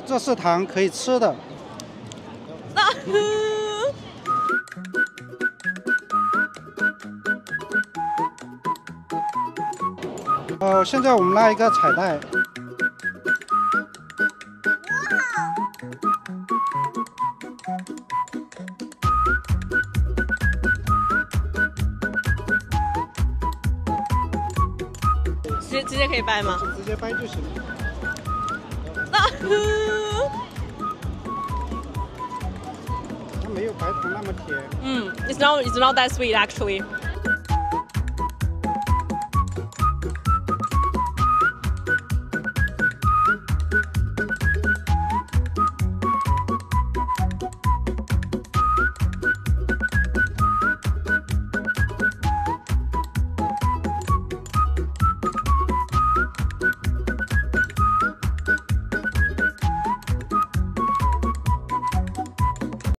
这是糖，可以吃的。现在我们拉一个彩带。 直接可以掰吗？ 直接掰就行了。它没有白糖那么甜。 It's not that sweet actually.